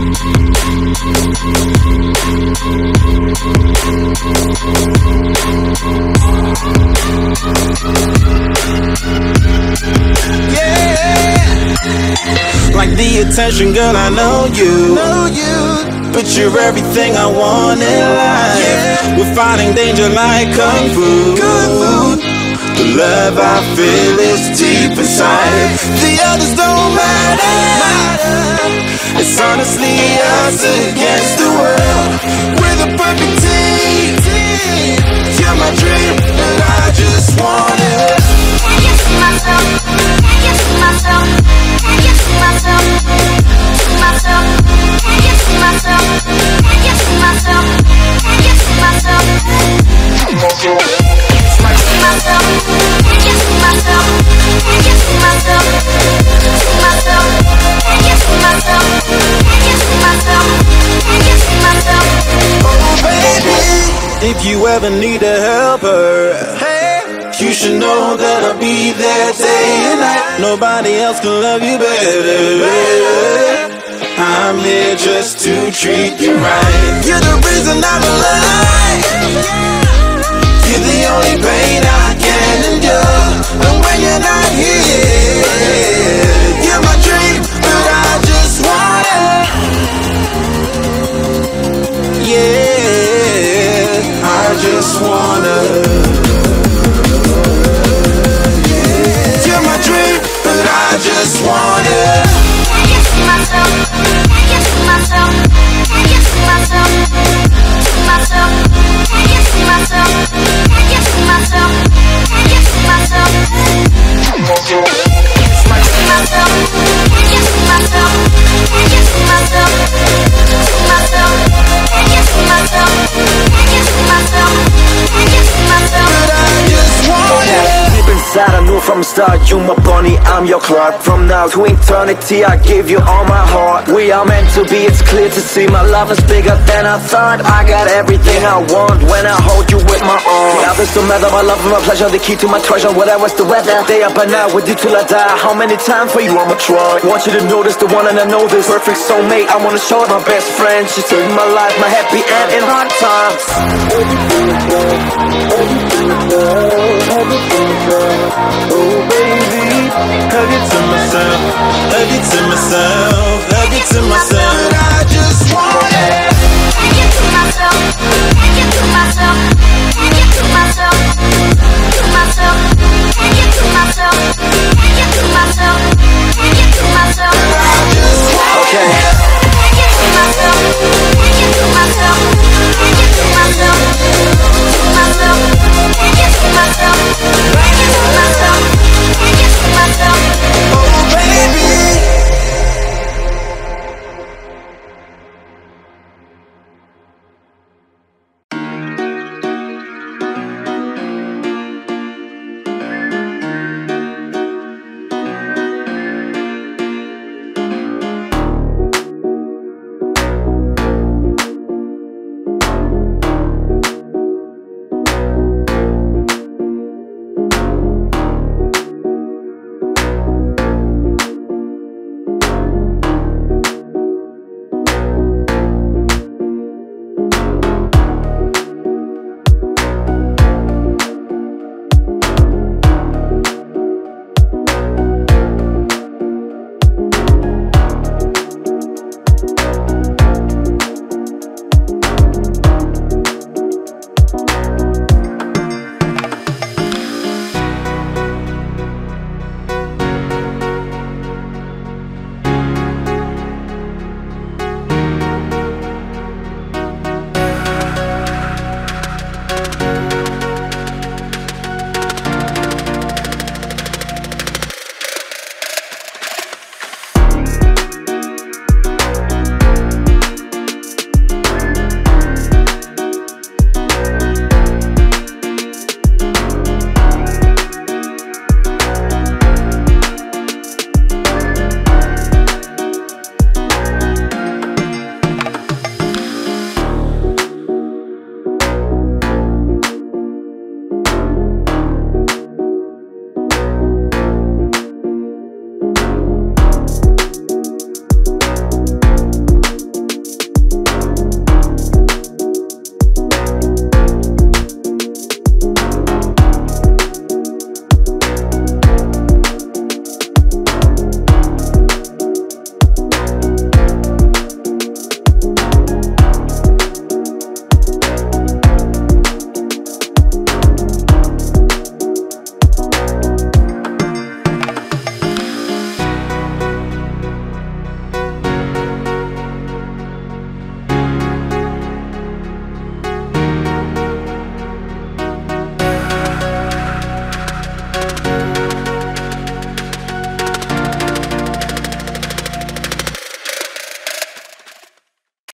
Like the attention, girl, I know you. But you're everything I want in life. We're fighting danger like Kung Fu. The love I feel is deep inside. The others don't matter. It's honestly us against the world. We're the perfect team. You're my dream, and I just want it. Can you see myself? Can you see myself? Can you see myself? See myself? Can you see myself? Can you see myself? Can you see myself? See myself? Can you see myself? Can you see myself? See myself? Can you see myself? Can you see myself? Can you see myself? Oh baby, if you ever need a helper, you should know that I'll be there day and night. Nobody else can love you better. I'm here just to treat you right. You're the reason I'm alive. You're the only pain I can endure. And when you're not here, you're my dream, but I just want it. Yeah, I just wanna. I just want it. Can you see myself? Can you see myself? Can you see myself? See myself? Can you see myself? Can you see myself? Can you see myself? See myself? Can you see myself? Can you see myself? See myself? Can you see myself? Can you see myself? Can you see myself? But I just want it. Deep inside I knew from the start, you my bunny, I'm your Clark. From now to eternity I give you all my heart. We are meant to be, it's clear to see. My love is bigger than I thought. I got everything I want when I hold you with my arms. Now this don't matter, my love and my pleasure, the key to my treasure. Whatever's the weather, day up and night with you till I die. How many times for you I'ma try? Want you to notice the one and I know this. Perfect soulmate, I wanna show it. My best friend, she saved my life, my happy end in hard times. Everything is love, everything is love, everything is love. Oh baby, Hug it to myself, hug it to myself.